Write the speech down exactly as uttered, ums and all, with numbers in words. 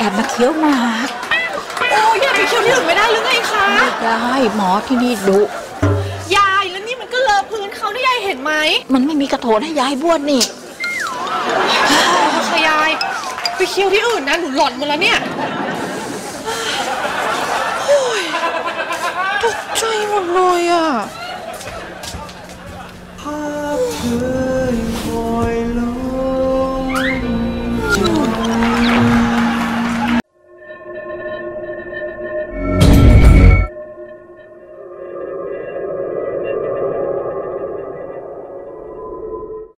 อบมาเคี้ยวหมากโอ้ยายไปเคี้ยวที่อื่นไม่ได้หรือไงคะไม่ได้หมอที่นี่ดุยายแล้วนี่มันก็เลอะพื้นเขาได้ยายเห็นไหมมันไม่มีกระโถนให้ยายบ้วนนี่ค่ะยายไปเคี้ยวที่อื่นนะหนูหลอนหมดแล้วเนี่ย